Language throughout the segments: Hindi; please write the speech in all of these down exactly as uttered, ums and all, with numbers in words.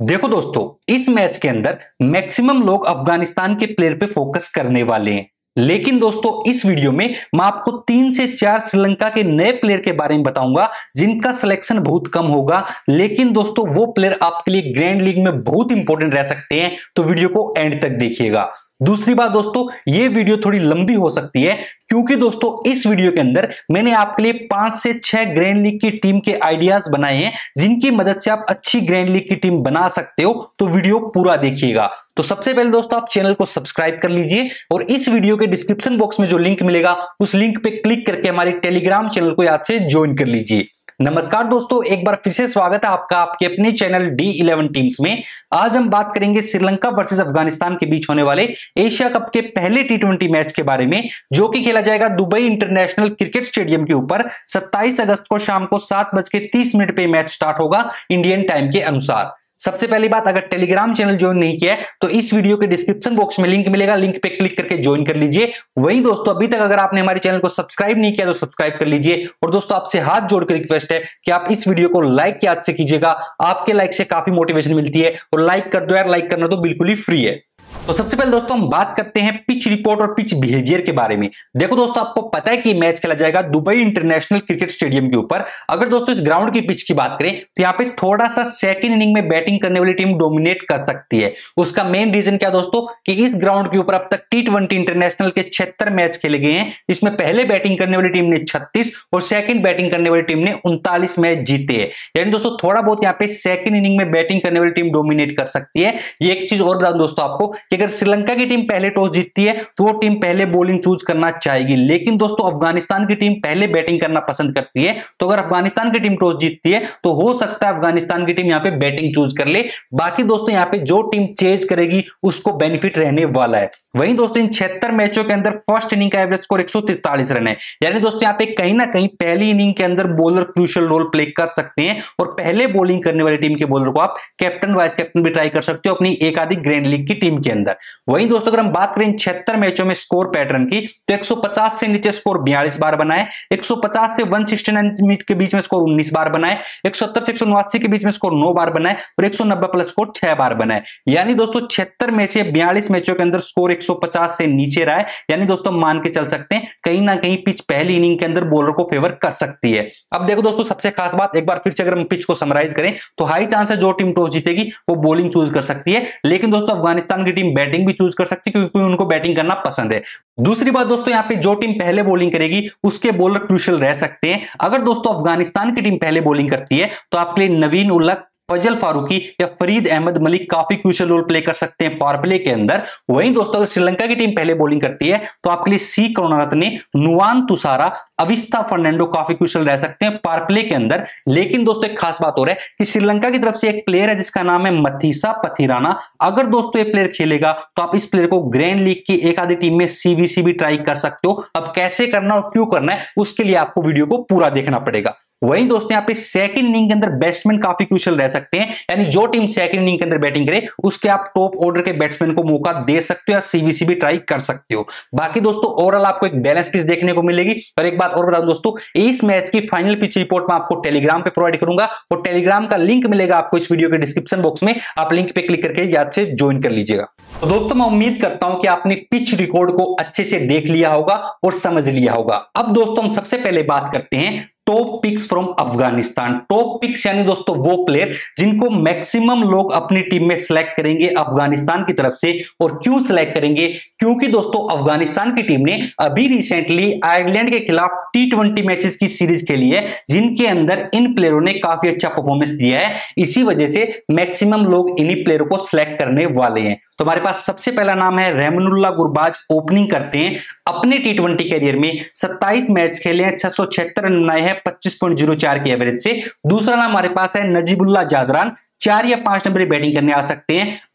देखो दोस्तों, इस मैच के अंदर मैक्सिमम लोग अफगानिस्तान के प्लेयर पे फोकस करने वाले हैं, लेकिन दोस्तों इस वीडियो में मैं आपको तीन से चार श्रीलंका के नए प्लेयर के बारे में बताऊंगा जिनका सिलेक्शन बहुत कम होगा, लेकिन दोस्तों वो प्लेयर आपके लिए ग्रैंड लीग में बहुत इंपॉर्टेंट रह सकते हैं। तो वीडियो को एंड तक देखिएगा। दूसरी बात दोस्तों, ये वीडियो थोड़ी लंबी हो सकती है क्योंकि दोस्तों इस वीडियो के अंदर मैंने आपके लिए पांच से छह ग्रैंड लीग की टीम के आइडियाज बनाए हैं जिनकी मदद से आप अच्छी ग्रैंड लीग की टीम बना सकते हो। तो वीडियो पूरा देखिएगा। तो सबसे पहले दोस्तों आप चैनल को सब्सक्राइब कर लीजिए और इस वीडियो के डिस्क्रिप्शन बॉक्स में जो लिंक मिलेगा उस लिंक पे क्लिक करके हमारे टेलीग्राम चैनल को याद से ज्वाइन कर लीजिए। नमस्कार दोस्तों, एक बार फिर से स्वागत है आपका आपके अपने चैनल डी इलेवन टीम्स में। आज हम बात करेंगे श्रीलंका वर्सेस अफगानिस्तान के बीच होने वाले एशिया कप के पहले टी ट्वेंटी मैच के बारे में, जो कि खेला जाएगा दुबई इंटरनेशनल क्रिकेट स्टेडियम के ऊपर सत्ताईस अगस्त को शाम को सात बज के तीस मिनट पे मैच स्टार्ट होगा इंडियन टाइम के अनुसार। सबसे पहली बात, अगर टेलीग्राम चैनल ज्वाइन नहीं किया है तो इस वीडियो के डिस्क्रिप्शन बॉक्स में लिंक मिलेगा, लिंक पे क्लिक करके ज्वाइन कर लीजिए। वहीं दोस्तों अभी तक अगर आपने हमारे चैनल को सब्सक्राइब नहीं किया तो सब्सक्राइब कर लीजिए। और दोस्तों आपसे हाथ जोड़कर रिक्वेस्ट है कि आप इस वीडियो को लाइक याद से कीजिएगा, आपके लाइक से काफी मोटिवेशन मिलती है। और लाइक कर दो यार, लाइक करना तो बिल्कुल ही फ्री है। तो सबसे पहले दोस्तों हम बात करते हैं पिच रिपोर्ट और पिच बिहेवियर के बारे में। देखो दोस्तों, आपको पता है कि मैच खेला जाएगा दुबई इंटरनेशनल क्रिकेट स्टेडियम के ऊपर। अगर दोस्तों इस ग्राउंड की पिच की बात करें तो यहाँ पे थोड़ा सा सेकंड इनिंग में बैटिंग करने वाली टीम डोमिनेट कर सकती है। उसका मेन रीजन क्या दोस्तों कि इस ग्राउंड के ऊपर अब तक टी ट्वेंटी इंटरनेशनल के छिहत्तर मैच खेले गए हैं, जिसमें पहले बैटिंग करने वाली टीम ने छत्तीस और सेकंड बैटिंग करने वाली टीम ने उनतालीस मैच जीते हैं। यानी दोस्तों थोड़ा बहुत यहाँ पे सेकंड इनिंग में बैटिंग करने वाली टीम डोमिनेट कर सकती है। ये एक चीज और बता दूं दोस्तों आपको कि अगर श्रीलंका की टीम पहले टॉस जीतती है तो वो टीम पहले बॉलिंग चूज करना चाहेगी, लेकिन दोस्तों अफगानिस्तान की टीम पहले बैटिंग करना पसंद करती है। तो अगर अफगानिस्तान की टीम टॉस जीतती है तो हो सकता है अफगानिस्तान की टीम यहां पे बैटिंग चूज कर ले। बाकी दोस्तों यहां पे जो टीम चेज करेगी उसको बेनिफिट रहने वाला है। वहीं दोस्तों इन छिहत्तर मैचों के अंदर फर्स्ट इनिंग का एवरेज स्कोर एक सौ तैंतालीस रन है। यानी दोस्तों यहां पे कहीं ना कहीं पहली इनिंग के अंदर बॉलर क्रूशियल रोल प्ले कर सकते हैं और पहले बॉलिंग करने वाली टीम के बॉलर को आप कैप्टन वाइस कैप्टन भी ट्राई कर सकते हो अपनी एक आधी ग्रैंड लीग की टीम के अंदर। वहीं दोस्तों अगर हम बात करें छिहत्तर मैचों में स्कोर पैटर्न की तो एक सौ पचास से नीचे स्कोर बयालीस बार बनाए, एक सौ पचास से एक सौ उनहत्तर के बीच में स्कोर उन्नीस बार बनाए, एक सौ सत्तर से एक सौ उनासी के बीच में स्कोर नौ बार बनाए और एक सौ नब्बे प्लस स्कोर छह बार बनाए। यानी दोस्तों छिहत्तर में से बयालीस मैचों के अंदर स्कोर एक सौ पचास से नीचे रहा है। यानी दोस्तों मान के चल सकते हैं कहीं ना कहीं पिच पहली इनिंग के अंदर बॉलर को फेवर कर सकती है। अब देखो दोस्तों सबसे खास बात, एक बार फिर से अगर हम पिच को समराइज करें तो हाई चांस है जो टीम टॉस जीतेगी वो बॉलिंग चूज कर सकती है, लेकिन दोस्तों अफगानिस्तान की टीम बैटिंग भी चूज कर सकती है क्योंकि उनको बैटिंग करना पसंद है। दूसरी बात दोस्तों, यहाँ पे जो टीम पहले बॉलिंग करेगी उसके बॉलर क्रूशियल रह सकते हैं। अगर दोस्तों अफगानिस्तान की टीम पहले बॉलिंग करती है तो आपके लिए नवीन उल हक, फजल फारूकी या फरीद अहमद मलिक काफी क्रूशियल रोल प्ले कर सकते हैं पावर प्ले के अंदर। वहीं दोस्तों अगर श्रीलंका की टीम पहले बॉलिंग करती है तो आपके लिए सी करुणारत्ने, नुवान तुषारा, अविस्ता फर्नांडो काफी क्रूशियल रह सकते हैं पावर प्ले के अंदर। लेकिन दोस्तों एक खास बात हो रहा है कि श्रीलंका की तरफ से एक प्लेयर है जिसका नाम है मथीसा पथिराना। अगर दोस्तों ये प्लेयर खेलेगा तो आप इस प्लेयर को ग्रैंड लीग की एक आधी टीम में सीबीसी भी ट्राई कर सकते हो। अब कैसे करना और क्यों करना है उसके लिए आपको वीडियो को पूरा देखना पड़ेगा। वहीं दोस्तों यहाँ पे सेकंड इनिंग के अंदर बैट्समैन काफी क्रूशियल रह सकते हैं। यानी जो टीम सेकंड इनिंग के अंदर बैटिंग करे उसके आप टॉप ऑर्डर के बैट्समैन को मौका दे सकते हो या सीबीसी भी ट्राई कर सकते हो। बाकी दोस्तों ओवरऑल आपको एक बैलेंस पिच देखने को मिलेगी। और एक बात और बता दूं दोस्तों, इस मैच की फाइनल पिच रिपोर्ट मैं आपको टेलीग्राम पे प्रोवाइड करूंगा और टेलीग्राम का लिंक मिलेगा आपको इस वीडियो के डिस्क्रिप्शन बॉक्स में। आप लिंक पे क्लिक करके याद से ज्वाइन कर लीजिएगा। तो दोस्तों मैं उम्मीद करता हूं कि आपने पिच रिकॉर्ड को अच्छे से देख लिया होगा और समझ लिया होगा। अब दोस्तों हम सबसे पहले बात करते हैं top picks from Afghanistan. Top picks यानी दोस्तों वो प्लेयर जिनको मैक्सिमम लोग अपनी टीम में सिलेक्ट करेंगे अफगानिस्तान की तरफ से। और क्यों सिलेक्ट करेंगे? क्योंकि दोस्तों अफगानिस्तान की टीम ने अभी रिसेंटली आयरलैंड के खिलाफ टी ट्वेंटी मैचेस की सीरीज खेली है जिनके अंदर इन प्लेयरों ने काफी अच्छा परफॉर्मेंस दिया है। इसी वजह से मैक्सिमम लोग इन्हीं प्लेयरों को सिलेक्ट करने वाले हैं। तो हमारे पास सबसे पहला नाम है रहमानुल्लाह गुरबाज। ओपनिंग करते हैं, अपने टी ट्वेंटी कैरियर में सत्ताईस मैच खेले हैं, छह सौ छिहत्तर रन बनाए हैं पच्चीस पॉइंट जीरो चार के एवरेज से। दूसरा नाम हमारे पास है नजीबुल्लाह जादरान, चार या पांच नंबर बैटिंग करने आ सकते हैं।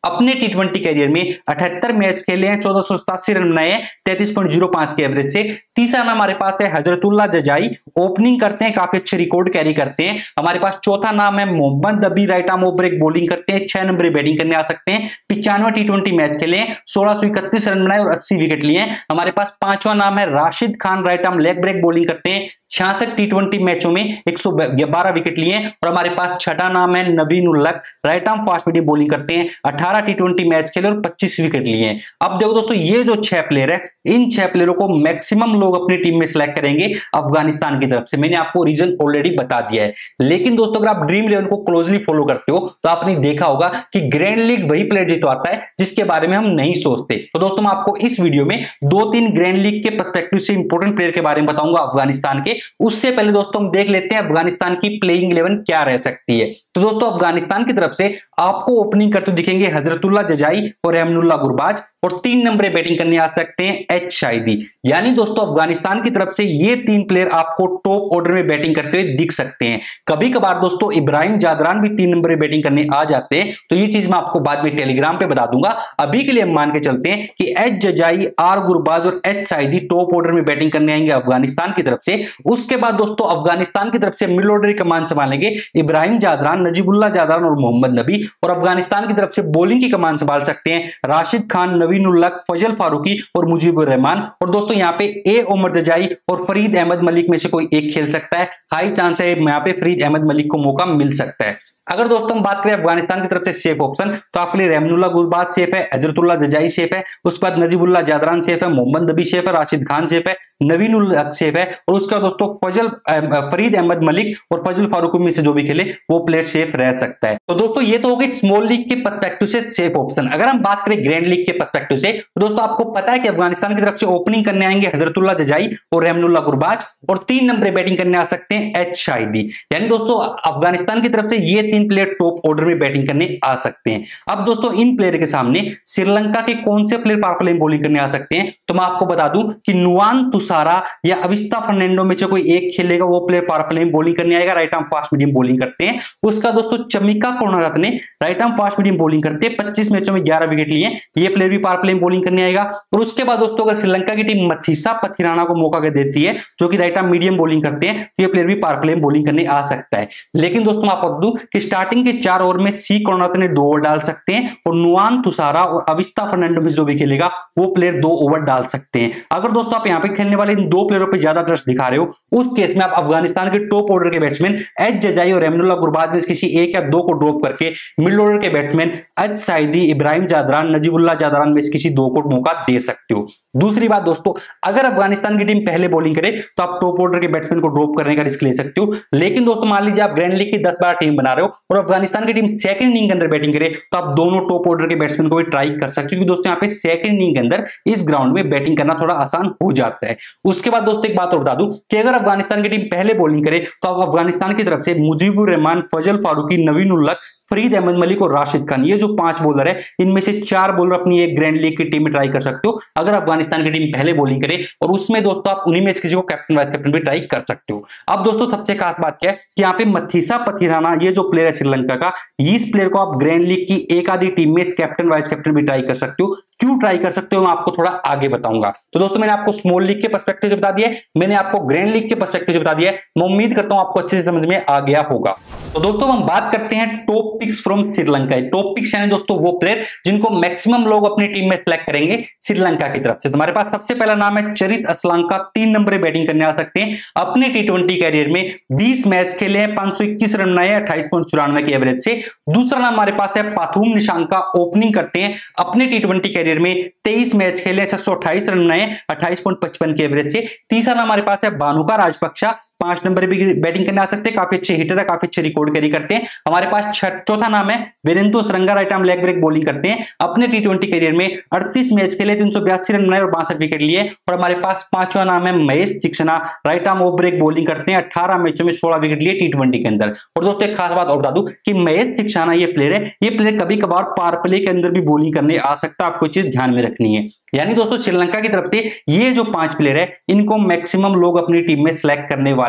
अपने टी ट्वेंटी कैरियर में अठहत्तर मैच खेले हैं, चौदह सौ सतासी रन बनाए हैं, तैंतीस पॉइंट जीरो पांच के एवरेज से। तीसरा नाम हमारे पास है हजरतुल्लाह जजाई, ओपनिंग करते हैं, काफी अच्छे रिकॉर्ड कैरी करते हैं। हमारे पास चौथा नाम है Mohammad Nabi, right arm over break bowling करते हैं, छह नंबर बैटिंग करने आ सकते हैं। पिचानवे टी ट्वेंटी मैच खेले हैं, सोलह सौ इकतीस रन बनाए और अस्सी विकेट लिए हैं। हमारे पास पांचवा नाम है Rashid Khan, right arm leg break bowling करते हैं, छियासठ टी ट्वेंटी मैचों में एक सौ बारह विकेट लिए हैं। और हमारे पास छठा नाम है Naveen ul Haq, right arm fast medium bowling करते हैं, अठारह टी ट्वेंटी मैच खेले और पच्चीस विकेट लिए हैं। अब देखो दोस्तों, ये जो छह प्लेयर है, इन छह प्लेयरों को मैक्सिमम लोग अपनी टीम में सिलेक्ट करेंगे अफगानिस्तान की तरफ से। मैंने आपको रीजन ऑलरेडी बता दिया है। लेकिन दोस्तों, अगर आप ड्रीम इलेवन को क्लोजली फॉलो करते हो तो आपने देखा होगा कि ग्रैंड लीग वही प्लेयर जितवाता है जिसके बारे में हम नहीं सोचते। तो दोस्तों, मैं आपको इस वीडियो में दो तीन ग्रैंड लीग के पर्सपेक्टिव से इंपॉर्टेंट प्लेयर के बारे में बताऊंगा अफगानिस्तान के। उससे पहले दोस्तों हम देख लेते हैं अफगानिस्तान की प्लेइंग इलेवन क्या रह सकती है। तो दोस्तों, अफगानिस्तान की तरफ से आपको ओपनिंग करते दिखेंगे हजरतुल्लाह जजाई और एमनुल्लाह गुरबाज, और तीन नंबर बैटिंग करने आ सकते हैं एच शाहिदी। यानी दोस्तों, अफगानिस्तान की तरफ से ये तीन प्लेयर आपको टॉप ऑर्डर में बैटिंग करते हुए दिख सकते हैं। कभी कभार दोस्तों इब्राहिम जादरान भी तीन नंबर बैटिंग करने आ जाते हैं, तो ये चीज मैं आपको बाद में टेलीग्राम पे बता दूंगा। अभी के लिए हम मान के चलते हैं कि एच जजाई, आर गुरबाज और एच शाहिदी टॉप ऑर्डर में बैटिंग करने आएंगे अफगानिस्तान की तरफ से। उसके बाद दोस्तों अफगानिस्तान की तरफ से मिडिल ऑर्डर की कमान संभालेंगे इब्राहिम जादरान, नजीबुल्लाह जादरान और मोहम्मद नबी। और अफगानिस्तान की तरफ से बॉलिंग की कमान संभाल सकते हैं राशिद खान, नवीन उल हक, फजल फारूकी और मुजीबुर रहमान। और दोस्तों यहाँ पे ए उमर जजाई और फरीद अहमद मलिक में से कोई एक खेल सकता है। हाई चांस है यहाँ पे फरीद अहमद मलिक को मौका मिल सकता है। अगर दोस्तों हम बात करें अफगानिस्तान की तरफ से सेफ ऑप्शन, तो आपके लिए रहमनुल्लाह गुरबाज सेफ है, हजरतुल्लाह जजाई सेफ है, उसके बाद नजीबुल्लाह जादरान सेफ है, मोहम्मद नबी सेफ है, राशिद खान सेफ है, नवीन उल हक सेफ है, और उसका दोस्तों फजल फरीद अहमद मलिक और फजल फारूकी में से जो भी खेले वो प्लेयर सेफ रह सकता है। तो दोस्तों ये तो हो गई स्मॉल लीग के पर्सपेक्टिव से सेफ ऑप्शन। अगर हम बात करें ग्रैंड लीग के पर्सपेक्टिव से, तो दोस्तों आपको पता है कि अफगानिस्तान की तरफ से ओपनिंग करने आएंगे हजरतुल्लाह जजाई और रहमनुल्लाह गुरबाज, और तीन नंबर बैटिंग करने आ सकते हैं एच शाहिदी। यानी दोस्तों अफगानिस्तान की तरफ से ये तीन प्लेयर टॉप ऑर्डर में बैटिंग करने आ सकते हैं। अब दोस्तों इन प्लेयर के सामने श्रीलंका के कौन से प्लेयर पावर प्ले में बॉलिंग करने आ सकते हैं, तो मैं आपको बता दूं कि नुआन तुसारा या अविस्ता फर्नांडो में से कोई एक खेलेगा, वो प्लेयर पावर प्ले में बॉलिंग करने आएगा, right arm fast medium bowling करते हैं। उसका दोस्तों Chamika Karunaratne, right arm fast medium bowling करते हैं, पच्चीस मैचों में ग्यारह विकेट लिए, ये प्लेयर भी पावर प्ले में बॉलिंग करने आएगा। और उसके बाद दोस्तों अगर श्रीलंका की टीम मथीसा पथिराना को मौका देती है, जो कि राइट आर्म मीडियम बॉलिंग करते हैं, तो ये प्लेयर भी पावर प्ले में बॉलिंग करने आ सकता है। लेकिन दोस्तों आप बता दूं कि स्टार्टिंग के चार ओवर में सी करुणारत्ने दो ओवर डाल सकते हैं, और नुआन तुसारा और अविस्ता फर्नांडो में जो भी खेलेगा वो प्लेयर दो ओवर डाल सकते हैं। अगर दोस्तों आप यहाँ पे खेलने वाले इन दो प्लेयरों पे ज्यादा इंटरेस्ट दिखा रहे हो, उस केस में आप अफगानिस्तान के टॉप ऑर्डर के बैट्समैन एच जजाई और रहमनुल्लाह गुरबाज में किसी एक या दो को ड्रॉप करके मिडिल ऑर्डर के बैट्समैन एच शाहिदी, इब्राहिम जादरान, नजीबुल्लाह जादरान में से किसी दो को मौका दे सकते हो। दूसरी बात दोस्तों, अगर अफगानिस्तान की टीम पहले बॉलिंग करे तो आप टॉप ऑर्डर के बैट्समैन को ड्रॉप करने का रिस्क ले सकते हो। लेकिन दोस्तों मान लीजिए आप ग्रैंड लीग की दस बारह टीम बना रहे हो और अफगानिस्तान की टीम सेकंड इनिंग के अंदर बैटिंग करे, तो आप दोनों टॉप ऑर्डर के बैट्समैन को भी ट्राई कर सकते हो, क्योंकि दोस्तों यहाँ पे सेकंड इनिंग के अंदर इस ग्राउंड में बैटिंग करना थोड़ा आसान हो जाता है। उसके बाद दोस्तों एक बात और बता दूं कि अगर अफगानिस्तान की टीम पहले बॉलिंग करे तो आप अफगानिस्तान की तरफ से मुजीबुर रहमान, फजल फारूकी, नवीन उल हक, फरीद अहमद मलिक और राशिद खान, ये जो पांच बॉलर है, इनमें से चार बॉलर अपनी एक ग्रैंड लीग की टीम में ट्राई कर सकते हो अगर अफगानिस्तान की टीम पहले बॉलिंग करे, और उसमें दोस्तों आप उन्हीं में से किसी को कैप्टन वाइस कैप्टन भी ट्राई कर सकते हो। अब दोस्तों सबसे खास बात क्या है कि यहाँ पे मथीसा पथिराना, ये जो प्लेयर है श्रीलंका का, इस प्लेयर को आप ग्रैंड लीग की एक आधी टीम में कैप्टन वाइस कैप्टन भी ट्राई कर सकते हो। क्यों ट्राई कर सकते हो मैं आपको थोड़ा आगे बताऊंगा। तो दोस्तों मैंने आपको स्मॉल लीग के पर्सपेक्टिव से बता दिया, मैंने आपको ग्रैंड लीग के पर्सपेक्टिव से बता दिया, मैं उम्मीद करता हूं आपको अच्छे से समझ में आ गया होगा। तो दोस्तों हम बात करते हैं top picks from Sri Lanka. Top picks यानी दोस्तों वो प्लेयर जिनको मैक्सिमम लोग अपनी टीम में सिलेक्ट करेंगे श्रीलंका की तरफ से। तुम्हारे पास सबसे पहला नाम है चरित असलांका, तीन नंबर बैटिंग करने आ सकते हैं, अपने टी ट्वेंटी कैरियर में बीस मैच खेले हैं, पांच सौ इक्कीस रन बनाए, अट्ठाईस पॉइंट चौरानवे के एवरेज से। दूसरा नाम हमारे पास है पाथुम निशांका, ओपनिंग करते हैं, अपने टी ट्वेंटी कैरियर में तेईस मैच खेले, छह सौ अट्ठाईस रन बनाए, अट्ठाईस पॉइंट पचपन के एवरेज से। तीसरा नाम हमारे पास है भानुका राजपक्षा, पांच नंबर भी बैटिंग करने आ सकते हैं, काफी अच्छे हिटर है, काफी अच्छे रिकॉर्ड कैरी करते हैं। हमारे पास चौथा नाम है Virendra Saranga, right arm leg break bowling करते हैं, अपने टी ट्वेंटी कैरियर में अड़तीस मैच खेले, तीन सौ बयासी रन बनाए और बासठ विकेट लिए। और हमारे पास पांचवा नाम है Mahesh Theekshana, right arm off break bowling करते हैं, अठारह मैचों में सोलह विकेट लिए टी ट्वेंटी के अंदर। और दोस्तों एक खास बात और बता दूं कि महेश तीक्ष्णा ये प्लेयर है, ये प्लेयर कभी कभार पावर प्ले के अंदर भी बॉलिंग करने आ सकता है, आपको चीज ध्यान में रखनी है। यानी दोस्तों श्रीलंका की तरफ से ये जो पांच प्लेयर है, इनको मैक्सिमम लोग अपनी टीम में सिलेक्ट करने वाले हैं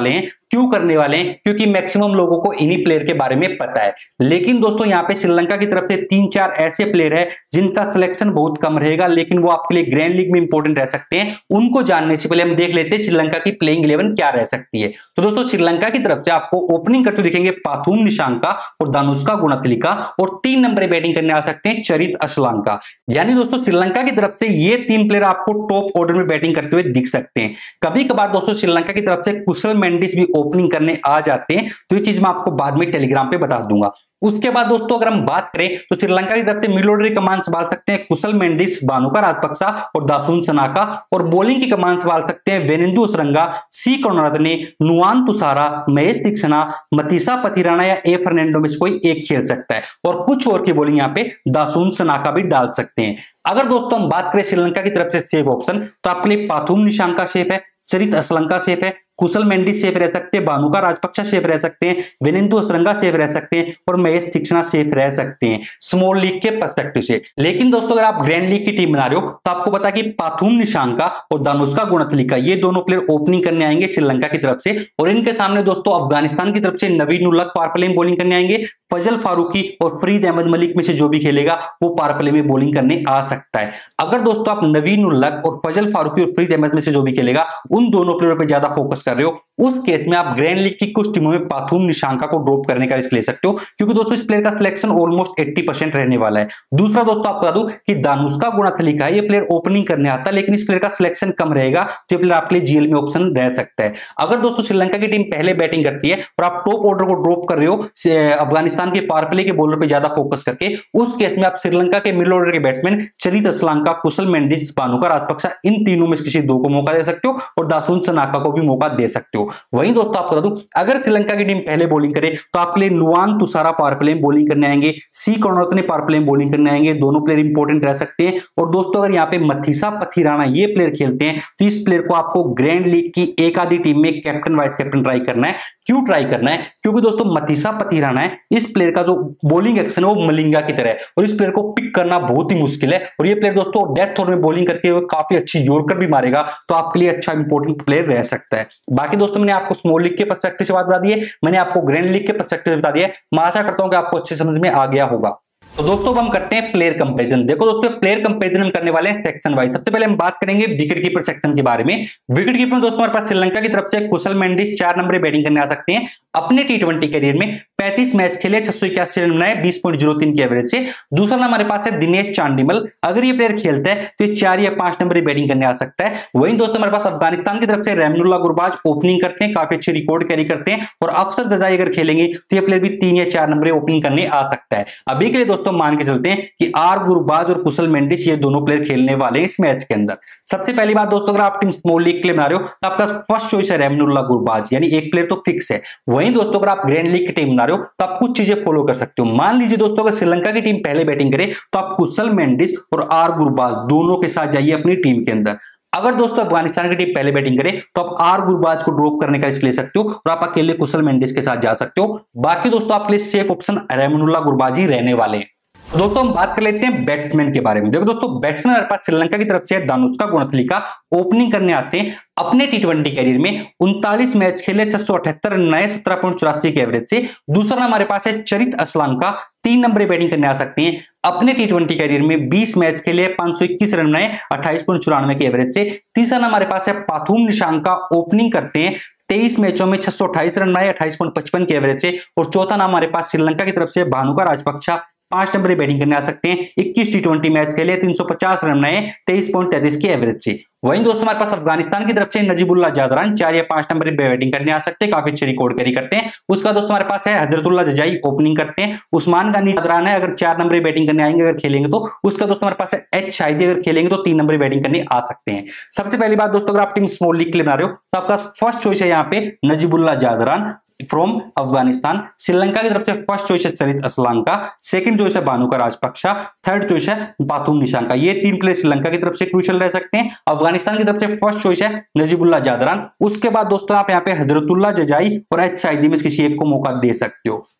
क्यों करने वाले हैं? क्योंकि मैक्सिमम लोगों को इन्हीं प्लेयर के बारे में पता है। लेकिन दोस्तों यहाँ पे श्रीलंका की तरफ से तीन चार ऐसे प्लेयर है जिनका सिलेक्शन बहुत कम रहेगा, लेकिन वो आपके लिए ग्रैंड लीग में इंपॉर्टेंट रह सकते हैं। उनको जानने से पहले हम देख लेते हैं श्रीलंका की प्लेइंग इलेवन क्या रह सकती है। तो दोस्तों श्रीलंका की तरफ से आपको ओपनिंग करते दिखेंगे पाथुम निशांका और दानुष्का गुणतिलका, और तीन नंबर बैटिंग करने आ सकते हैं चरित असलांका। यानी दोस्तों श्रीलंका की तरफ से ये तीन प्लेयर आपको टॉप ऑर्डर में बैटिंग करते हुए दिख सकते हैं। कभी कभार दोस्तों श्रीलंका की तरफ से कुशल मेंडिस भी ओपनिंग करने आ जाते हैं, तो ये चीज मैं आपको बाद में टेलीग्राम पे बता दूंगा। उसके बाद दोस्तों अगर हम बात करें तो श्रीलंका की तरफ से मिडिल ऑर्डर की कमान संभाल सकते हैं कुशल मेंडिस, बानुका राजपक्सा और दासुन सनाका, और बॉलिंग की कमान संभाल सकते हैं वेनिंदु असरंगा, सी करुणारत्ने, नुआन तुषारा, महेश तीक्ष्णा, मतीसा पथिराना या ए फर्नांडो में से कोई एक खेल सकता है, और कुछ और की बॉलिंग यहाँ पे दासुन सनाका भी डाल सकते हैं। अगर दोस्तों हम बात करें श्रीलंका की तरफ से सेफ ऑप्शन, तो आपके लिए पाथुम निशांका सेफ है, चरित असलंका सेफ है, कुशल मेंडिस सेफ रह सकते हैं, बानुका राजपक्षा सेफ रह सकते हैं, वेनिंदु असरंगा सेफ रह सकते हैं, और महेश तीक्ष्णा सेफ रह सकते हैं स्मॉल लीग के पर्सपेक्टिव से। लेकिन दोस्तों अगर आप ग्रैंड लीग की टीम बना रहे हो तो आपको पता कि पाथुम निशांका और दानुष्का गुणतिलका ये दोनों प्लेयर ओपनिंग करने आएंगे श्रीलंका की तरफ से, और इनके सामने दोस्तों अफगानिस्तान की तरफ से नवीन उल हक पावर प्ले में बॉलिंग करने आएंगे। फजल फारूकी और फरीद अहमद मलिक में से जो भी खेलेगा वो पावर प्ले में बॉलिंग करने आ सकता है। अगर दोस्तों आप नवीन उल हक और फजल फारूकी और फरीद अहमद में से जो भी खेलेगा उन दोनों प्लेयरों पर ज्यादा फोकस कर रहे हो, उस केस में आप ग्रैंड लीग की कुछ टीमों में पाथुम निशांका को ड्रॉप करने का रिस्क ले सकते हो, क्योंकि दोस्तों इस प्लेयर का सिलेक्शन ऑलमोस्ट अस्सी परसेंट रहने वाला है। दूसरा दोस्तों आपको बता दूं कि दानुष्का गुणतिलका है, ये प्लेयर ओपनिंग करने आता है, लेकिन इस प्लेयर का सिलेक्शन कम रहेगा, तो ये प्लेयर आपके लिए जीएल में ऑप्शन रह सकता है। अगर दोस्तों श्रीलंका की टीम पहले बैटिंग करती है और आप टॉप ऑर्डर को ड्रॉप कर रहे हो अफगानिस्तान के पावर प्ले के बॉलर पे ज्यादा फोकस करके, उस केस में आप श्रीलंका के मिडिल ऑर्डर के बैट्समैन चरित असलांका, कुशल मेंडिस, बानुका राजपक्षा इन तीनों में से किसी दो को मौका दे सकते हो, और दासुन सनाका को भी मौका दे सकते हो। वहीं दोस्तों आपको बता दूं अगर श्रीलंका की टीम पहले बॉलिंग करे तो आपके लिए नुआन तुषारा पावर प्ले में बॉलिंग करने आएंगे, सी करुणारत्ने पावर प्ले में बॉलिंग करने आएंगे, दोनों प्लेयर इंपॉर्टेंट रह सकते हैं। और दोस्तों अगर यहाँ पे मथीसा पथिराना ये प्लेयर खेलते हैं तो इस प्लेयर को आपको ग्रैंड लीग की एक आधी टीम में कैप्टन वाइस कैप्टन ट्राई करना है। क्यों ट्राई करना है? क्योंकि दोस्तों मथीसा पथिराना है, इस प्लेयर का जो बॉलिंग एक्शन है वो मलिंगा की तरह है, और इस प्लेयर को पिक करना बहुत ही मुश्किल है, और ये प्लेयर दोस्तों डेथ ओवर में बॉलिंग करके वो काफी अच्छी यॉर्कर भी मारेगा, तो आपके लिए अच्छा इंपॉर्टेंट प्लेयर रह सकता है। बाकी दोस्तों मैंने आपको स्मॉल लीग के पर्सपेक्टिव से बात बता दी है, मैंने आपको ग्रैंड लीग के पर्सपेक्टिव से बता दिया है। मैं आशा करता हूं कि आपको अच्छे समझ में आ गया होगा। तो दोस्तों हम करते हैं प्लेयर कंपैरिजन। देखो दोस्तों प्लेयर कंपैरिजन हम करने वाले हैं सेक्शन वाइज। सबसे पहले हम बात करेंगे विकेट कीपर सेक्शन के बारे में। विकेट कीपर में दोस्तों हमारे पास श्रीलंका की तरफ से कुशल मेंडिस चार नंबर बैटिंग करने आ सकते हैं। अपने टी ट्वेंटी करियर में पैंतीस मैच खेले, छह सौ इक्यासी रन बनाए, बीस पॉइंट जीरो तीन के एवरेज से। दूसरा नाम हमारे पास है दिनेश चांडिमल। अगर ये प्लेयर खेलता है तो ये चार या पांच नंबर बैटिंग करने आ सकता है। वहीं दोस्तों हमारे पास अफगानिस्तान की तरफ से रहमानुल्लाह गुरबाज ओपनिंग करते हैं, काफी अच्छी रिकॉर्ड कैरी करते हैं, और अफसर रजाई अगर खेलेंगे तो ये प्लेयर भी तीन या चार नंबर ओपनिंग करने आ सकता है। अभी के लिए दोस्तों मान के चलते हैं कि आर गुरबाज और कुशल मेंडिस ये दोनों प्लेयर खेलने वाले हैं इस मैच के अंदर। सबसे पहली बात दोस्तों अगर आप टीम स्मॉल लीग के लिए बना रहे हो तो आपका फर्स्ट चॉइस है रहमानुल्लाह गुरबाज, यानी एक प्लेयर तो फिक्स है। वहीं दोस्तों अगर आप ग्रैंड लीग की टीम बना रहे हो तो आप कुछ चीजें फॉलो कर सकते हो। मान लीजिए दोस्तों अगर श्रीलंका की टीम पहले बैटिंग करे तो आप कुशल मेंडिस और आर गुरबाज दोनों के साथ जाइए अपनी टीम के अंदर। अगर दोस्तों अफगानिस्तान की टीम पहले बैटिंग करे तो आप आर गुरबाज को ड्रॉप करने का रिस्क ले सकते हो, और आप अकेले कुशल मेंडिस के साथ जा सकते हो। बाकी दोस्तों आपके लिए सेफ ऑप्शन रहमानुल्लाह गुरबाज ही रहने वाले हैं। तो दोस्तों हम बात कर लेते हैं बैट्समैन के बारे में। देखो दोस्तों बैट्समैन हमारे पास श्रीलंका की तरफ से दानुष्का गुणतिलका ओपनिंग करने आते हैं। अपने टी ट्वेंटी कैरियर में उनतालीस मैच खेले, छह सौ अठहत्तर रन बनाए, सत्रह पॉइंट चौरासी के एवरेज से। दूसरा नाम हमारे पास है चरित असलांका, तीन नंबर बैटिंग करने आ सकते हैं। अपने टी ट्वेंटी कैरियर में बीस मैच खेले, पांच सौ इक्कीस रन बनाए, अट्ठाईस पॉइंट चौरानवे के एवरेज से। तीसरा नाम हमारे पास है पाथुम निशांका, ओपनिंग करते हैं, तेईस मैचों में छह सौ अट्ठाईस रन बनाए, अट्ठाईस पॉइंट पचपन के एवरेज से। और चौथा नाम हमारे पास श्रीलंका की तरफ से बानुका राजपक्षा, पांच नंबर बैटिंग करने आ सकते हैं, इक्कीस टी ट्वेंटी मैच खेले, तीन सौ पचास रन बनाए, तेईस पॉइंट तैंतीस के एवरेज से। वहीं दोस्तों हमारे पास अफगानिस्तान की तरफ से नजीबुल्लाह जादरान चार या पांच नंबर पे बैटिंग करने आ सकते हैं, काफी अच्छी रिकॉर्ड कैरी करते हैं। उसका दोस्तों हमारे पास है हजरतुल्लाह जजाई, ओपनिंग करते हैं। उस्मान गानी जादरान है, अगर चार नंबर बैटिंग करने आएंगे अगर खेलेंगे तो। उसका दोस्तों हमारे पास है एच शाहिदी, अगर खेलेंगे तो तीन नंबर बैटिंग करने आ सकते हैं। सबसे पहली बात दोस्तों अगर आप टीम स्मॉल लीग के लिए बना रहे हो तो आपका फर्स्ट चॉइस है यहाँ पे नजीबुल्लाह जादरान फ्रॉम अफगानिस्तान। श्रीलंका की तरफ से फर्स्ट चॉइस है चरित असलांका, सेकंड चॉइस है बानुका राजपक्षा, थर्ड चॉइस है पाथुम निशांका। ये तीन प्लेयर श्रीलंका की तरफ से क्रूशियल रह सकते हैं। अफगानिस्तान की तरफ से फर्स्ट चॉइस है नजीबुल्लाह जादरान। उसके बाद दोस्तों आप यहाँ पे हजरतुल्लाह जजाई और एच शाहिदी में किसी एक को मौका दे सकते हो।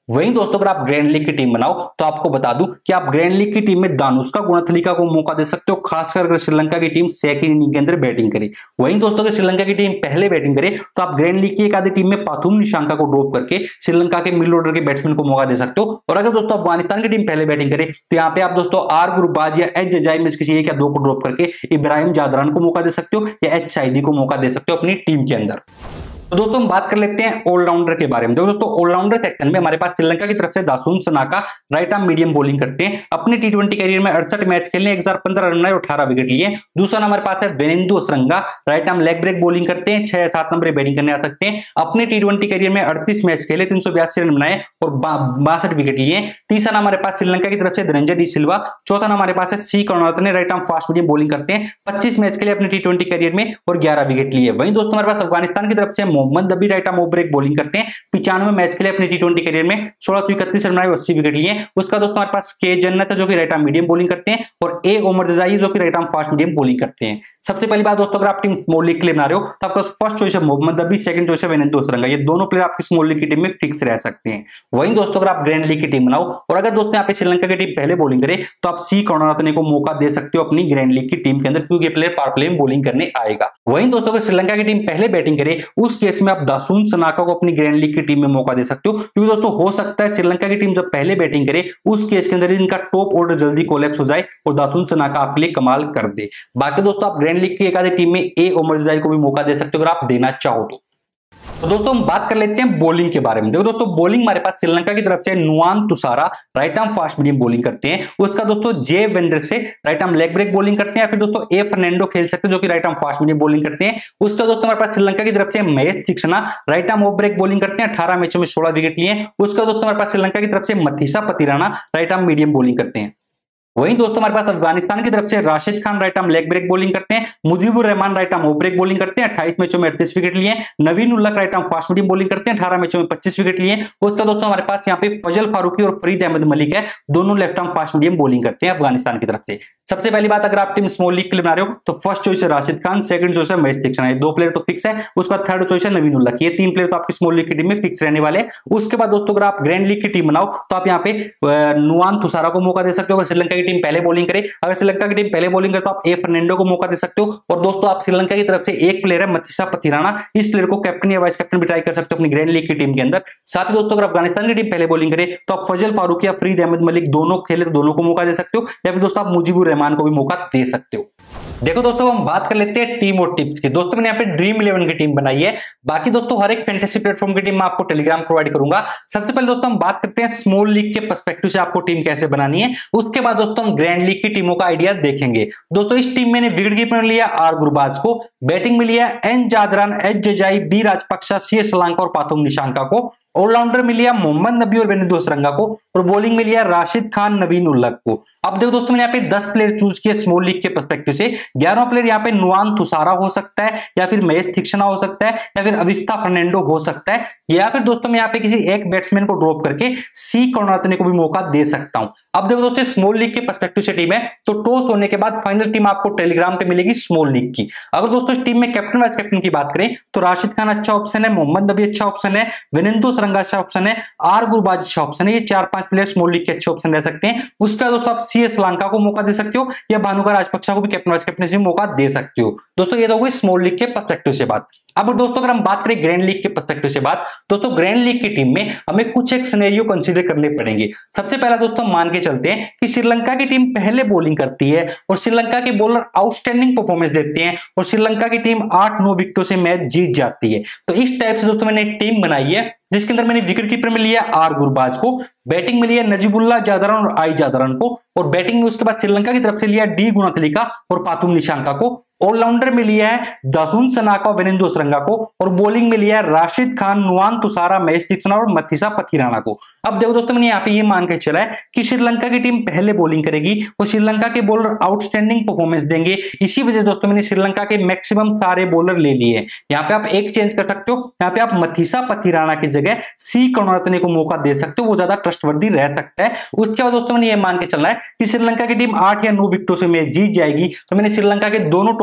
वहीं दोस्तों अगर आप ग्रैंड लीग की टीम बनाओ तो आपको बता दूं कि आप ग्रैंड लीग की टीम में दानुष्का गुणथलिका को मौका दे सकते हो, खासकर अगर श्रीलंका की टीम सेकंड इनिंग के अंदर बैटिंग करे। वहीं दोस्तों अगर श्रीलंका की टीम पहले बैटिंग करे तो आप ग्रैंड लीग की एक आधी टीम में पाथुम निशंका को ड्रॉप करके श्रीलंका के मिडिल ऑर्डर के बैट्समैन को मौका दे सकते हो। और अगर दोस्तों अफगानिस्तान की टीम पहले बैटिंग करे तो यहाँ पे आप दोस्तों आर गुरबाज या एच जजाई में किसी एक या दो को ड्रॉप करके इब्राहिम जादरान को मौका दे सकते हो या एच साइदी को मौका दे सकते हो अपनी टीम के अंदर। तो दोस्तों हम बात कर लेते हैं ऑलराउंडर के बारे में। तो दोस्तों ऑलराउंडर सेक्शन में हमारे पास श्रीलंका की तरफ से Dasun Shanaka right arm medium bowling करते हैं, अपने टी ट्वेंटी कैरियर में अड़सठ मैच खेलने एक हजार पंद्रह रन बनाए और अठारह विकेट लिए। दूसरा हमारे पास है Wanindu Hasaranga, right arm leg break bowling करते हैं, छह सात नंबर बैटिंग करने आ सकते हैं, अपने टी ट्वेंटी कैरियर में अड़तीस मैच खेले, तीन सौ बयासी रन बनाए और बासठ विकेट लिए। तीसरा हमारे पास श्रीलंका की तरफ से धनंजय डी सिल्वा। चौथा हमारे पास है C Karunaratne, right arm fast medium bowling करते हैं, पच्चीस मैच खेले अपने टी ट्वेंटी कैरियर में और ग्यारह विकेट लिए। वहीं दोस्तों हमारे पास अफगानिस्तान की तरफ से Mohammad Nabi, right arm break bowling करते हैं, पिचानवे मैच के लिए अपने टी ट्वेंटी करियर में सोलह सौ इकतीस रन बनाए, अस्सी विकेट लिए। उसका दोस्तों हमारे पास के जन्नत जो कि राइट आर्म मीडियम बॉलिंग करते हैं और ए ओमर जजाई जो कि right arm fast medium bowling करते हैं। सबसे पहली बात दोस्तों अगर आप टीम स्मॉल लीग के लिए बना रहे हो तो आपका फर्स्ट चॉइस है मोहम्मद नबी, सेकंड चॉइस है वेनिंदु असरंगा। ये दोनों प्लेयर आपकी स्मॉल लीग की टीम में फिक्स रह सकते हैं। वहीं दोस्तों अगर आप ग्रैंड लीग की टीम बनाओ और अगर दोस्तों यहाँ पे श्रीलंका की टीम पहले बॉलिंग करे तो आप सी करुणारत्ने को मौका दे सकते हो अपनी ग्रैंड लीग की टीम के अंदर, क्योंकि प्लेयर पावर प्ले में बॉलिंग करने आएगा। वहीं दोस्तों अगर श्रीलंका की टीम पहले बैटिंग करे उस केस में आप दासुन सनाका को अपनी ग्रैंड लीग की टीम में मौका दे सकते हो, क्योंकि दोस्तों हो सकता है श्रीलंका की टीम जब पहले बैटिंग करे उस केस के अंदर इनका टॉप ऑर्डर जल्दी कोलैप्स हो जाए और दासुन सनाका आपके लिए कमाल कर दे। बाकी दोस्तों आप ग्रैंड लीग की एक आधी टीम में ए ओमर जजाई को भी मौका दे सकते हो अगर आप देना चाहो तो। तो दोस्तों हम बात कर लेते हैं बॉलिंग के बारे में। देखो दोस्तों बॉलिंग हमारे पास श्रीलंका की तरफ से Nuwan Thushara right arm fast medium bowling करते हैं, उसका दोस्तों J Vandersay right arm leg break bowling करते हैं, या फिर दोस्तों ए फर्नांडो खेल सकते हैं जो कि right arm fast medium bowling करते हैं। उसका दोस्तों हमारे पास श्रीलंका की तरफ से Mahesh Theekshana right arm off break bowling करते हैं, अठारह मैचों में सोलह विकेट लिए। उसका दोस्तों हमारे पास श्रीलंका की तरफ से Matheesha Pathirana right arm medium bowling करते हैं। वहीं दोस्तों हमारे पास अफगानिस्तान की तरफ से Rashid Khan right arm leg break bowling करते हैं, Mujeebur Rahman right arm off break bowling करते हैं, अट्ठाईस मैचों में अड़तीस विकेट लिए। Naveen ullah right arm fast medium bowling करते हैं, अठारह मैचों में पच्चीस विकेट लिए। उसका दोस्तों हमारे पास यहाँ पे फजल फारूकी और फरीद अहमद मलिक है, दोनों left arm fast medium bowling करते हैं अफगानिस्तान की तरफ से। सबसे पहली बात अगर आप टीम स्मॉल लीग के लिए बना रहे हो तो फर्स्ट चॉइस है राशिद खान, सेकंड चॉइस है महेश तीक्ष्णा, दो प्लेयर तो फिक्स है। उसके बाद थर्ड चॉइस है नवीन उल्लाह, ये तीन प्लेयर तो आपकी स्मॉल लीग की टीम में फिक्स रहने वाले हैं। उसके बाद दोस्तों अगर आप ग्रैंड लीग की टीम बनाओ तो आप यहाँ पे नुआन तुषारा को मौका दे सकते हो अगर श्रीलंका की टीम पहले बॉलिंग करे। अगर श्रीलंका की टीम पहले बॉलिंग करे तो आप ए फर्नांडो को मौका दे सकते हो। और दोस्तों आप श्रीलंका की तरफ से एक प्लेयर है मथीसा पतिराना, इस प्लेयर को कैप्टन या वाइस कैप्टन भी ट्राई कर सकते हो अपनी ग्रैंड लीग की टीम के अंदर। साथ ही दोस्तों अगर अफगानिस्तान की टीम पहले बॉलिंग करे तो आप फजल फारूकी या फरीद अहमद मलिक दोनों खेले तो दोनों को मौका दे सकते हो, या फिर दोस्तों आप मुजीबुर रहमान को भी मौका दे सकते हो। देखो दोस्तों हम बात कर लेते हैं टीम और टिप्स की। दोस्तों मैंने यहाँ पे ड्रीम इलेवन की टीम बनाई है, बाकी दोस्तों हर एक फैंटेसी प्लेटफॉर्म की टीम मैं आपको टेलीग्राम प्रोवाइड करूंगा। सबसे पहले दोस्तों हम बात करते हैं स्मॉल लीग के पर्सपेक्टिव से आपको टीम कैसे बनानी है, उसके बाद दोस्तों हम ग्रैंड लीग की टीमों का आइडिया देखेंगे। दोस्तों इस टीम में विकेट कीपर लिया आर गुरबाज को, बैटिंग में लिया N Zadran, H Zazai, B Rajapaksa, C S Sri Lanka और पाथुम निशंका को। ऑलराउंडर में लिया मोहम्मद नबी और वेनिंदु असरंगा को, और बॉलिंग में लिया राशिद खान, नवीन उल्लाह को। अब देखो दोस्तों मैंने यहाँ पे दस प्लेयर चूज किए स्मॉल लीग के पर्सपेक्टिव से। ग्यारह प्लेयर यहाँ पे नुआन तुषारा हो सकता है, या फिर महेश तीक्ष्णा हो सकता है, या फिर अविस्ता फर्नांडो हो सकता है, या फिर दोस्तों मैं यहाँ पे किसी एक बैट्समैन को ड्रॉप करके सी करुणारत्ने को भी मौका दे सकता हूं। अब देखो दोस्तों स्मॉल लीग के पर्सपेक्टिव से टीम है तो टॉस होने के बाद फाइनल टीम आपको टेलीग्राम पे मिलेगी स्मॉल लीग की। अगर दोस्तों इस टीम में कैप्टन वाइस कैप्टन की बात करें तो राशिद खान अच्छा ऑप्शन है, मोहम्मद नबी अच्छा ऑप्शन है, वेनिंदु असरंगा अच्छा ऑप्शन है, आर गुरबाज अच्छा ऑप्शन है। ये चार पांच प्लेयर स्मॉल लीग के अच्छे ऑप्शन रह सकते हैं। उसका दोस्तों आप सी एस श्रीलंका को मौका दे सकते हो, या भानुका राजपक्षा को भी कैप्टन वाइस कैप्टन से मौका दे सकते हो। दोस्तों ये तो हुई स्मॉल लीग के पर्सपेक्टिव से बात। अब दोस्तों अगर हम बात करें ग्रैंड लीग के पर्सपेक्टिव से बात, दोस्तों ग्रैंड लीग की टीम में हमें कुछ एक सिनेरियो कंसीडर करने पड़ेंगे। सबसे पहला दोस्तों मान के चलते हैं कि श्रीलंका की टीम पहले बॉलिंग करती है और श्रीलंका के बॉलर आउटस्टैंडिंग परफॉर्मेंस देते हैं और श्रीलंका की टीम आठ नौ विकेटों से मैच जीत जाती है। तो इस टाइप से दोस्तों मैंने एक टीम बनाई है जिसके अंदर मैंने विकेट कीपर में लिया आर गुरबाज को, बैटिंग में लिया नजीबुल्लाह जादरान और आई जादरान को, और बैटिंग में उसके बाद श्रीलंका की तरफ से लिया डी गुणथलिका और पाथुम निशंका को। ऑलराउंडर में लिया है दासुन सनाका, वेनिंदु असरंगा को, और बॉलिंग में लिया है राशिद खान, नुआन तुषारा, महेश तीक्ष्णा और मथीसा पतिराना को। अब देखो दोस्तों मैंने यहाँ पे ये मान के चला है कि श्रीलंका की टीम पहले बॉलिंग करेगी और श्रीलंका के बॉलर आउटस्टैंडिंग परफॉर्मेंस देंगे। इसी वजह से दोस्तों मैंने श्रीलंका के मैक्सिमम सारे बॉलर ले लिए। यहाँ पे आप एक चेंज कर सकते हो, यहाँ पे आप मथीसा पतिराना की जगह सी करुणारत्ने को मौका दे सकते हो, वो ज्यादा ट्रस्टवर्दी रह सकता है। उसके बाद दोस्तों मैंने ये मान के चलना है कि श्रीलंका की टीम आठ या नौ विकेटों से मैच जीत जाएगी, तो मैंने श्रीलंका के दोनों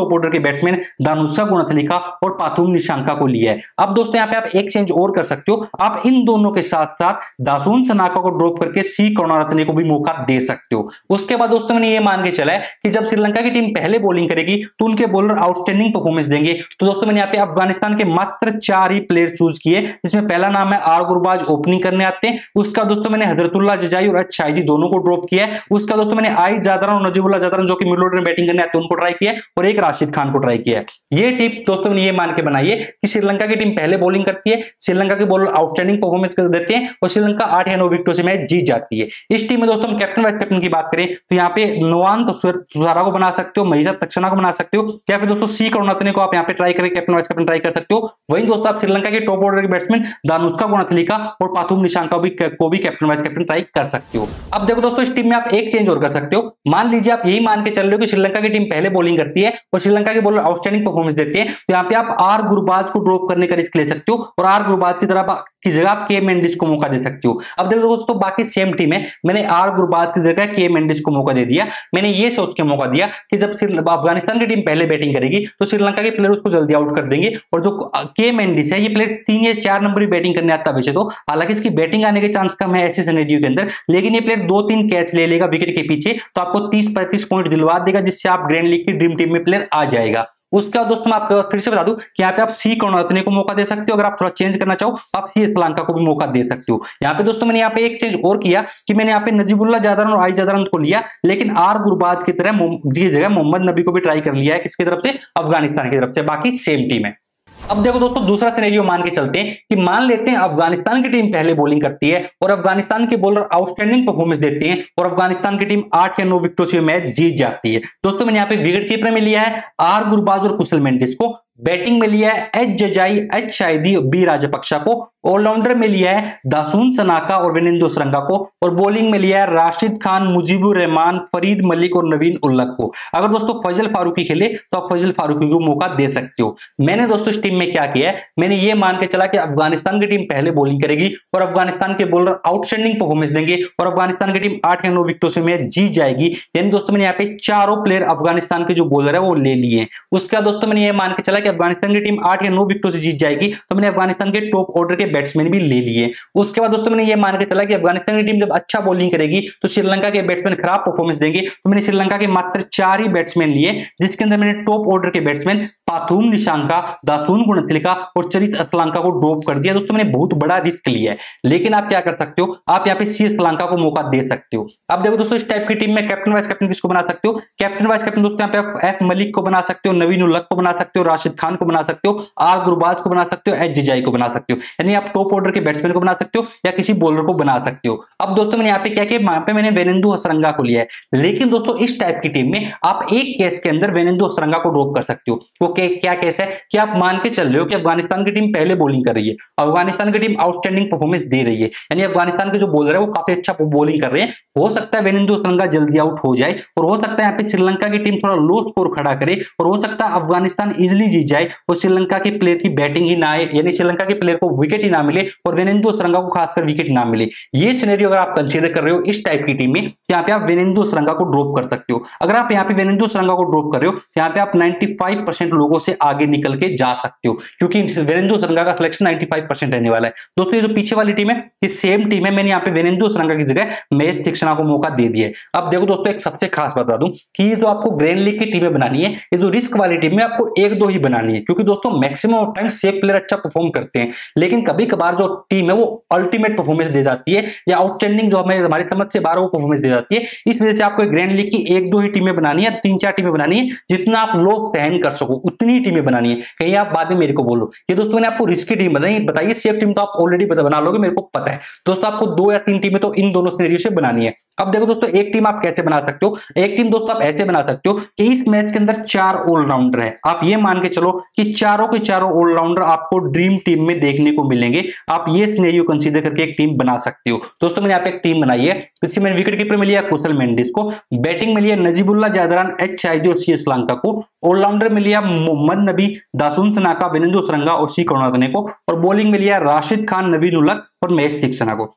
टॉप ऑर्डर के बैट्समैन दानुषा गुणतिलका और पाथुम निशंका को लिया है। अब दोस्तों यहाँ पे आप एक चेंज और कर सकते हो, आप इन दोनों के साथ साथ दासुन सनाका को ड्रॉप करके सी करुणारत्ने को भी मौका दे सकते हो। उसके बाद दोस्तों मैंने ये मान के चला है कि जब श्रीलंका की टीम पहले बॉलिंग करेगी तो उनके बॉलर आउटस्टैंडिंग परफॉर्मेंस देंगे। तो दोस्तों मैंने यहाँ पे अफगानिस्तान के मात्र चार ही प्लेयर चूज किए, जिसमें पहला नाम है आर गुरबाज, ओपनिंग करने आते हैं। उसका दोस्तों मैंने हजरतुल्लाह जजाई और अच शाहिदी दोनों को ड्रॉप किया है। उसका दोस्तों मैंने आई जादरान और नजीबुल्लाह जादरान जो कि मिडिल ऑर्डर में बैटिंग करने आते हैं उनको ट्राई किया है, और एक राशिद खान को ट्राई किया है। ये टिप दोस्तों मैंने ये मान के बनाई है कि श्रीलंका की टीम पहले बॉलिंग करती है, श्रीलंका के बॉलर आउटस्टैंडिंग परफॉर्मेंस कर देते हैं और श्रीलंका आठ या नौ विकेटों से मैच जीत जाती है। इस टीम में दोस्तों हम कैप्टन वाइस कैप्टन की बात करें तो यहाँ पे नोआन तुषारा को बना सकते हो, महिषा तक्षणा को बना सकते हो, या फिर दोस्तों सी करुणारत्ने को आप यहाँ पे ट्राई करें कैप्टन वाइस कैप्टन ट्राई कर सकते हो। वहीं दोस्तों आप श्रीलंका के टॉप ऑर्डर के बैट्समैन दानुषा गुणतिलका और पाथुम निशंका भी को भी कैप्टन वाइस कैप्टन ट्राई कर सकते हो। अब देखो दोस्तों इस टीम में आप एक चेंज और कर सकते हो। मान लीजिए आप यही मान के चल रहे हो कि श्रीलंका की टीम पहले बॉलिंग करती है और श्रीलंका के बॉलर आउटस्टैंडिंग परफॉर्मेंस देते हैं, तो यहाँ पे आप आर गुरबाज को ड्रॉप करने का रिस्क ले सकते हो और आर गुरबाज की तरफ की जगह आप के मेंडिस को मौका दे सकते हो। अब देखो दोस्तों बाकी सेम टीम है, मैंने आर गुरबाज की जगह के मेंडिस को मौका दे दिया। मैंने ये सोच के मौका दिया कि जब अफगानिस्तान की टीम पहले बैटिंग करेगी तो श्रीलंका के प्लेयर उसको जल्दी आउट कर देंगे, और जो के मेंडिस है ये प्लेयर तीन या चार नंबर की बैटिंग करने आता है वैसे तो, हालांकि इसकी बैटिंग आने के चांस कम है ऐसे सिनेरियो के अंदर, लेकिन ये प्लेयर दो तीन कैच ले लेगा विकेट के पीछे तो आपको तीस पैंतीस पॉइंट दिलवा देगा, जिससे आप ग्रैंड लीग की ड्रीम टीम में प्लेयर आ जाएगा। उसका दोस्तों मैं आपको फिर से बता दूं कि यहाँ पे आप सी करुणारत्ने को मौका दे सकते हो, अगर आप थोड़ा चेंज करना चाहो आप सी श्रीलंका को भी मौका दे सकते हो। यहाँ पे दोस्तों मैंने यहाँ पे एक चेंज और किया कि मैंने यहाँ पे नजीबुल्लाह जादरान और आई जादरान को लिया, लेकिन आर गुरबाज की तरह की जगह मोहम्मद नबी को भी ट्राई कर लिया है, किसकी तरफ से, अफगानिस्तान की तरफ से। बाकी सेम टीम है। अब देखो दोस्तों दूसरा सिनेरियो मान के चलते हैं कि मान लेते हैं अफगानिस्तान की टीम पहले बॉलिंग करती है और अफगानिस्तान के बॉलर आउटस्टैंडिंग परफॉर्मेंस देते हैं और अफगानिस्तान की टीम आठ या नौ विकेटों से मैच जीत जाती है। दोस्तों मैंने यहाँ पे विकेट कीपर में लिया है आर गुरबाज और कुशल मेंडिस को, बैटिंग में लिया है H Zazai, H Shahidi, B Rajapaksa को, ऑलराउंडर में लिया है दासुन सनाका और वेनिंदु सरंगा को, और बॉलिंग में लिया है राशिद खान, मुजीबुर रहमान, फरीद मलिक और नवीन उल्लक को। अगर दोस्तों फजल फारूकी खेले तो आप फजल फारूकी को मौका दे सकते हो। मैंने दोस्तों इस टीम में क्या किया है, मैंने ये मान के चला कि अफगानिस्तान की टीम पहले बॉलिंग करेगी और अफगानिस्तान के बॉलर आउटस्टैंडिंग परफॉर्मेंस देंगे और अफगानिस्तान की टीम आठ या नौ विकेटों से मैच जीत जाएगी। यानी दोस्तों मैंने यहाँ पे चारों प्लेयर अफगानिस्तान के जो बॉलर है वो ले लिए। उसका दोस्तों मैंने ये मान के चला कि अफगानिस्तान की टीम आठ या नौ विकेटों से जीत जाएगी, तो मैंने अफगानिस्तान के टॉप ऑर्डर के बैट्समैन भी ले लिए। उसके बाद दोस्तों मैंने ये मान के चला कि अफगानिस्तान की टीम जब अच्छा बॉलिंग करेगी तो श्रीलंका के बैट्समैन खराब परफॉर्मेंस देंगे, तो मैंने श्रीलंका के मात्र चार ही बैट्समैन लिए, जिसके अंदर मैंने टॉप ऑर्डर के बैट्समैन पाथुम निशंका, दासुन गुणतिलका और चरित असलंका को ड्रॉप कर दिया। दोस्तों मैंने बहुत बड़ा रिस्क लिया है, लेकिन आप क्या कर सकते हो, आप यहाँ पे सी श्रीलंका को मौका दे सकते हो। अब देखो दोस्तों इस टाइप की टीम में कैप्टन वाइस कैप्टन किसको बना सकते हो, कैप्टन वाइस कैप्टन दोस्तों यहाँ पे एफ मलिक को बना सकते हो, नवीन उल्लक को बना सकते हो, राशिद खान को बना सकते हो, आर गुरबाज को बना सकते हो, एच जजाई को बना सकते हो। यानी आप टॉप ऑर्डर के बैट्समैन को बना सकते हो या किसी बॉलर को बना सकते हो। अब दोस्तों मैंने यहाँ पे क्या किया, यहाँ पे मैंने वेनिंदु हसरंगा को लिया है, लेकिन दोस्तों इस टाइप की टीम में आप एक केस के अंदर वेनिंदु हसरंगा को ड्रॉप कर सकते हो। वो क्या केस है कि आप मान के चल रहे हो कि अफगानिस्तान की टीम पहले बॉलिंग कर रही है, अफगानिस्तान की टीम आउटस्टैंडिंग परफॉर्मेंस दे रही है, यानी अफगानिस्तान के जो बॉलर है वो काफी अच्छा बॉलिंग कर रहे हैं। हो सकता है वेनिंदु हसरंगा जल्दी आउट हो जाए और हो सकता है यहाँ पे श्रीलंका की टीम थोड़ा लो स्कोर खड़ा करे और हो सकता है अफगानिस्तान इजिली जीत जाए और श्रीलंका के प्लेयर की बैटिंग ही ना आए, यानी श्रीलंका के प्लेयर को विकेट ही ना मिले और वेनिंदु हसरंगा को खासकर विकेट ना मिले। ये सिनेरियो अगर आप कंसीडर कर रहे हो इस टाइप की टीम में, यहाँ पे आप वेनिंदु हसरंगा को ड्रॉप कर सकते हो। अगर आप यहाँ पे वेनिंदु हसरंगा को ड्रॉप कर रहे हो यहाँ पे आप पचानवे परसेंट लोगों से आगे निकल के जा सकते हो, क्योंकि वेनिंदु हसरंगा का सिलेक्शन पचानवे परसेंट रहने वाला है। दोस्तों ये जो पीछे वाली टीम है ये सेम टीम है, मैंने यहाँ पे वेनिंदु हसरंगा की जगह महेश तीक्ष्णा को मौका दे दिया है। अब देखो दोस्तों एक सबसे खास बता दूं कि ये जो आपको ग्रैंड लीग की टीमें बनानी है, ये जो रिस्क वाली टीम है आपको एक दो ही बनानी है, क्योंकि दोस्तों maximum of time safe player अच्छा परफॉर्म करते हैं, लेकिन कभी कभार जो टीम है वो अल्टीमेट परफॉर्मेंस दे जाती है या आउटस्टैंडिंग जो हमें हमारी समझ से बाहर वो परफॉर्मेंस दे जाती है। इस वजह से आपको ग्रैंड लीग की एक दो ही टीमें बनानी है, तीन चार टीमें बनानी है, जितना आप लोग सहन कर सको उतनी टीमें बनानी है। कहीं आप बाद में मेरे को बोलो ये दोस्तों मैंने आपको रिस्की टीम बनाई, बताइए सेफ टीम तो आप ऑलरेडी बना लोगे, मेरे को पता है। दोस्तों आपको दो या तीन टीमें तो इन दोनों सिनेरियो से बनानी है। अब देखो दोस्तों एक टीम आप कैसे बना सकते हो, एक टीम दोस्तों आप ऐसे बना सकते हो कि इस मैच के अंदर चार ऑलराउंडर है, आप ये मान के चलो कि चारों के चारों ऑलराउंडर आपको ड्रीम टीम में देखने को मिलेंगे। आप ये सिनेरियो कंसीडर करके एक टीम बना सकते हो। दोस्तों मैंने यहाँ पे एक टीम बनाई है, इसमें मैंने विकेट कीपर में लिया कुशल मेंडिस को, बैटिंग में लिया नजीबुल्लाह जादरान, एच शाहिदी और सी श्रीलंका को, ऑलराउंडर में लिया मोहम्मद नबी, दासुन सनाका, वेनिंदु हसरंगा और सी करुणारत्ने को, और बॉलिंग में लिया राशिद खान, नवीन उल्लक और महेश तीक्ष्णा को।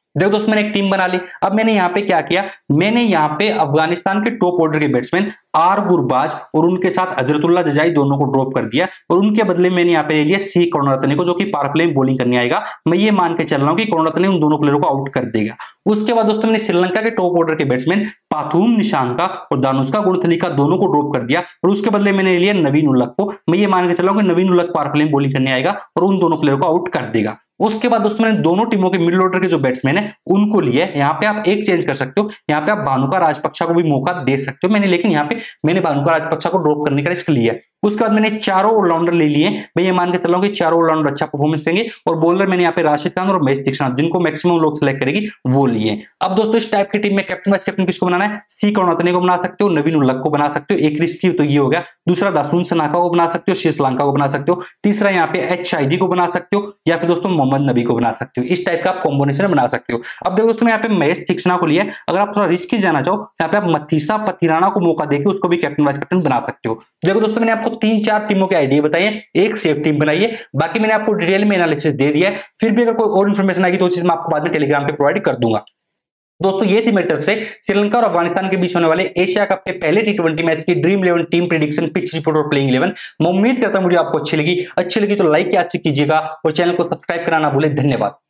देखो दोस्तों मैंने एक टीम बना ली। अब मैंने यहाँ पे क्या किया, मैंने यहाँ पे अफगानिस्तान के टॉप ऑर्डर के बैट्समैन आर गुरबाज और उनके साथ हजरतुल्लाह जजाई दोनों को ड्रॉप कर दिया और उनके बदले मैंने यहाँ पे ले लिया सी करुणारत्ने को, जो कि पावर प्ले में बॉलिंग करने आएगा। मैं ये मान के चल रहा हूँ कि करुणारत्ने उन दोनों प्लेयरों को आउट कर देगा। उसके बाद दोस्तों मैंने श्रीलंका के टॉप ऑर्डर के बैट्समैन पाथुम निशांका और दानुष्का गुणथलिका दोनों को ड्रॉप कर दिया और उसके बदले मैंने लिया नवीन उल्लक को। मैं ये मान के चल रहा हूँ कि नवीन उल्लक पावर प्ले में बॉलिंग करने आएगा और उन दोनों प्लेयरों को आउट कर देगा। उसके बाद दोस्तों मैंने दोनों टीमों के मिडिल ऑर्डर के जो बैट्समैन है उनको लिए। यहाँ पे आप एक चेंज कर सकते हो, यहाँ पे आप भानुका राजपक्षा को भी मौका दे सकते हो मैंने, लेकिन यहाँ पे मैंने भानुका राजपक्षा को ड्रॉप करने का रिस्क लिया। उसके बाद मैंने चारों ऑलराउंडर ले लिए। मैं ये मान के चल रहा हूँ कि चारों ऑलराउंडर अच्छा परफॉर्मेंस देंगे और बॉलर मैंने यहाँ पे राशिद खान और महेश दीक्षित जिनको मैक्सिमम लोग सेलेक्ट करेगी वो लिए। अब दोस्तों इस टाइप की टीम में कैप्टन वाइस कैप्टन किसको बनाना है, सी करुणारत्ने को बना सकते हो, नवीन उल्लक को बना सकते हो, एक रिस्की तो ये हो गया। दूसरा दासुन सनाका को बना सकते हो, श्रीलंका को बना सकते हो। तीसरा यहाँ पे एच शाहिदी को बना सकते हो या फिर दोस्तों मोहम्मद नबी को बना सकते हो। इस टाइप का आप कॉम्बिनेशन बना सकते हो। अब देखो दोस्तों यहाँ पे महेश दीक्षित को लिया। अगर आप थोड़ा रिस्की जाना चाहो यहाँ पे आप मथीसा पतिराना को मौका देकर उसको भी कैप्टन वाइस कैप्टन बना सकते हो। देखो दोस्तों मैंने आपको तीन चार टीमों के आइडिया बताइए, एक सेफ टीम बनाइए, बाकी मैंने आपको डिटेल में एनालिसिस दे दिया है। फिर भी अगर कोई और इन्फॉर्मेशन आएगी तो चीज मैं आपको बाद में टेलीग्राम पे प्रोवाइड कर दूंगा। दोस्तों ये थी मेरी तरफ से श्रीलंका और अफगानिस्तान के बीच होने वाले एशिया कप के पहले टी ट्वेंटी मैच की dream eleven team prediction, pitch report और प्लेइंग इलेवन। मैं उम्मीद करता हूं वीडियो आपको अच्छी लगी। अच्छी लगी तो लाइक या अच्छी कीजिएगा और चैनल को सब्सक्राइब कराना भूले। धन्यवाद।